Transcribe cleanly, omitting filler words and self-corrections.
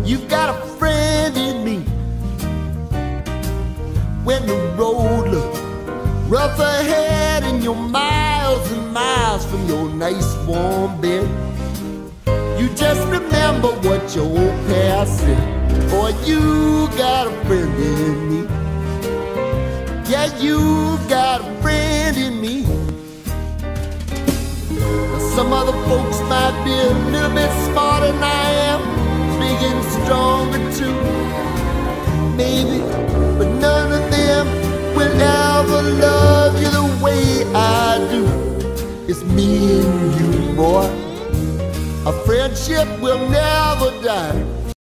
You've got a friend in me. When the road looks rough ahead and you're miles and miles from your nice warm bed, you just remember what your old past said. Boy, you got a friend in me. Yeah, you got a friend in me. Now, some other folks might be a little bit smarter than I am, big and stronger too, maybe, but none of them will ever love you the way I do. It's me and you, boy. A friendship will never die.